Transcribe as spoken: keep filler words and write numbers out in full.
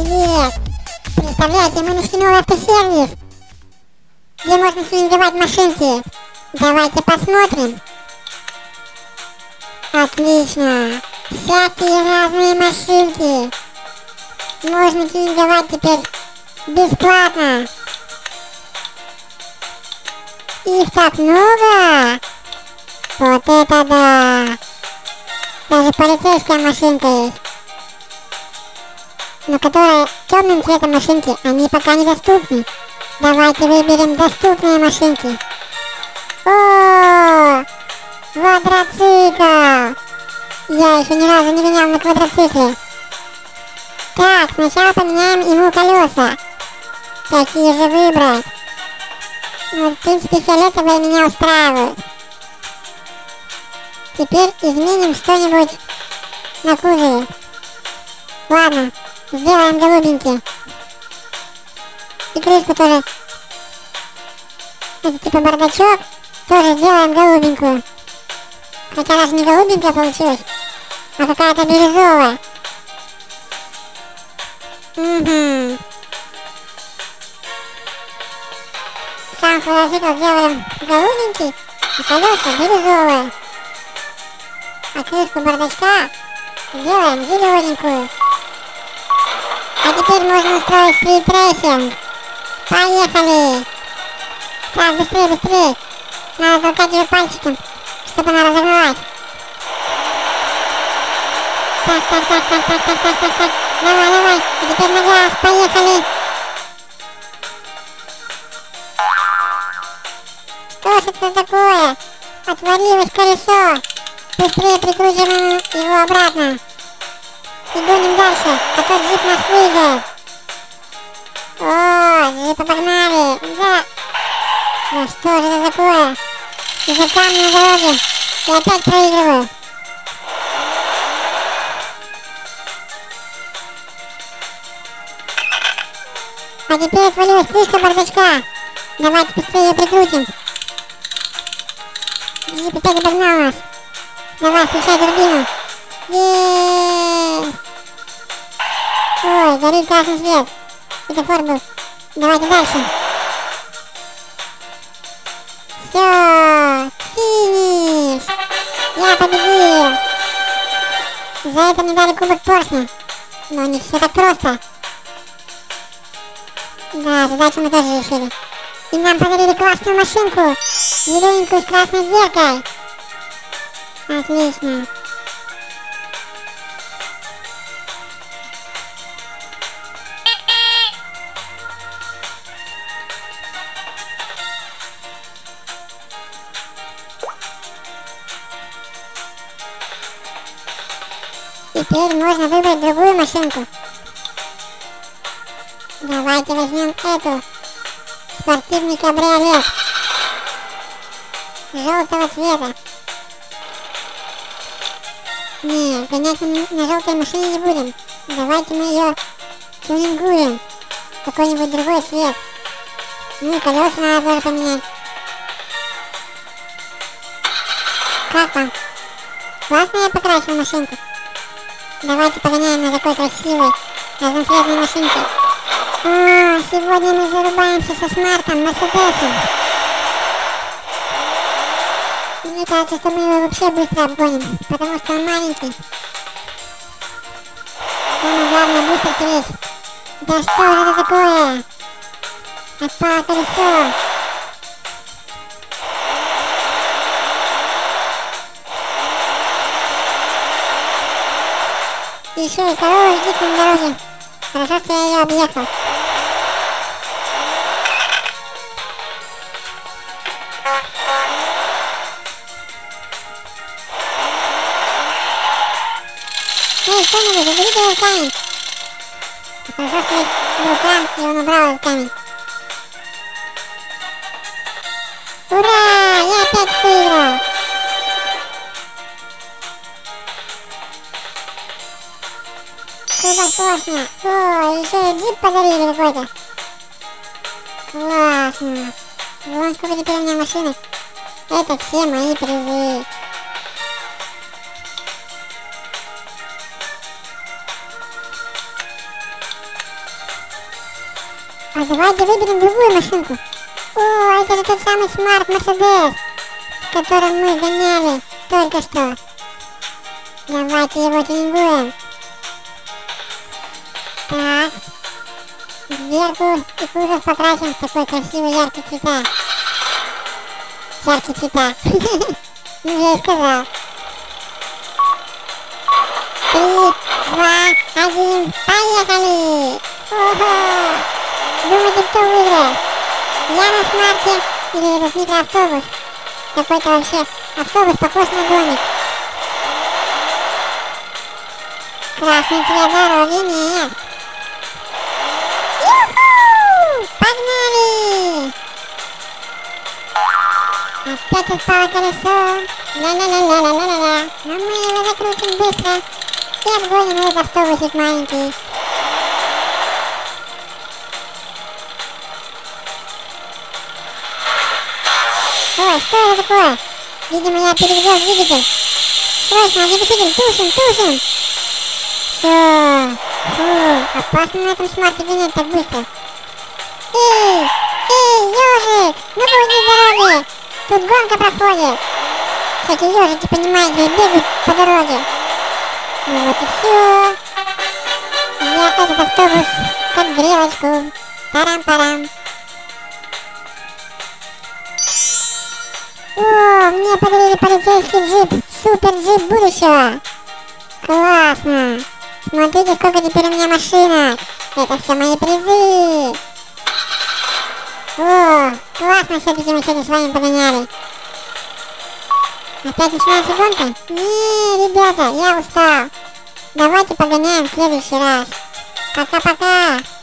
Привет! Представляете, мы нашли новый автосервис, где можно тюнинговать машинки. Давайте посмотрим. Отлично! Всякие разные машинки можно тюнинговать теперь бесплатно. Их так много! Вот это да! Даже полицейская машинка есть. Но которая темным цветом машинки, они пока недоступны. Давайте выберем доступные машинки. О, квадроцикл! Я еще ни разу не гонял на квадроцикле. Так, сначала поменяем ему колеса. Какие же выбрать? Ну, в принципе, фиолетовые меня устраивают. Теперь изменим что-нибудь на кузове. Ладно, сделаем голубенький. И крышку тоже. Это типа бардачок. Тоже сделаем голубенькую. Хотя даже не голубенькая получилась, а какая-то бирюзовая. Угу. Сам квадроцикл сделаем голубенький, а колеса бирюзовые. А крышку бардачка сделаем зелененькую. А теперь можно устроить стритрейсинг. Поехали! Так, быстрее, быстрее. Надо толкать ее пальчиком, чтобы она разогналась. Так, так, так, так, так, так, так, так, так. Давай, давай. И теперь на газ. Поехали. Что ж это такое? Отвалилось колесо. Быстрее прикрутим его обратно. И гоним дальше, а то джип нас выиграет. О, джипа погнали. Да. Ну что же это такое? Из-за камня на дороге. Я опять проигрываю. А теперь отвалилась крышка бардачка. Давайте быстрее ее прикрутим. Джип опять обогнал нас. Давай, включай турбину. Еее! Ой, горит красный свет. Светофор был. Давайте дальше. Все, финиш! Я победил! За это мне дали кубок Поршня. Но не все так просто. Да, задачу мы тоже решили. И нам подарили классную машинку. Зелененькую с красной дверкой. Отлично. Теперь можно выбрать другую машинку. Давайте возьмем эту. Спортивный кабриолет. Желтого цвета. Не, гонять на, на желтой машине не будем. Давайте мы ее тюнингуем. Какой-нибудь другой цвет. Ну и колеса надо тоже поменять. Как вам? Классно я покрасил машинку? Давайте погоняем на такой красивой разноцветной машинке. А, сегодня мы зарубаемся со смартом, Мерседесом. Мне кажется, что мы его вообще быстро обгоним, потому что он маленький. Самое главное быстро тереть. Да что же это такое? Отпало колесо. Еще и корова идет на дороге. Хорошо, что я ее объехал. Эй, кто-нибудь, заберите этот камень. Хорошо, что есть был кран, и он убрал этот камень. Ура! Я опять выиграл! Кубок Поршня. О, еще и джип подарили какой-то. Классно. Вон сколько теперь у меня машинок. Это все мои призы. А давайте выберем другую машинку. О, это же тот самый Smart Mercedes, с которым мы гоняли только что. Давайте его тюнингуем. Так. Дверку и кузов покрасим в такой красивый яркий цвета. Яркий цвета. Ну, я и сказал. Три, два, один, поехали! Ого! Думаете, кто выиграет? Я на смарте или этот микроавтобус? Какой-то вообще автобус похож на домик. Красный цвет дороги нет. Ю-ху! Погнали! Опять упало колесо. Ля-ля-ля-ля-ля-ля-ля. Но мы его закрутим быстро и обгоним этот автобусик маленький. Ой, что это такое? Видимо, я перегрел двигатель. Срочно, двигатель, тушим, тушим. Все. Фу, опасно на этом смарте гонять так быстро. Эй, эй, ежик, ну-ка уйди с дороги. Тут гонка проходит. Всякие ежики, понимаете, бегают по дороге. Ну вот и все. Я этот автобус как грелочку. Парам-парам. О, мне подарили полицейский джип. Супер джип будущего. Классно. Смотрите, сколько теперь у меня машинок. Это все мои призы. О, классно все-таки мы сегодня с вами погоняли. Опять начинается гонка? Не, ребята, я устал. Давайте погоняем в следующий раз. Пока-пока.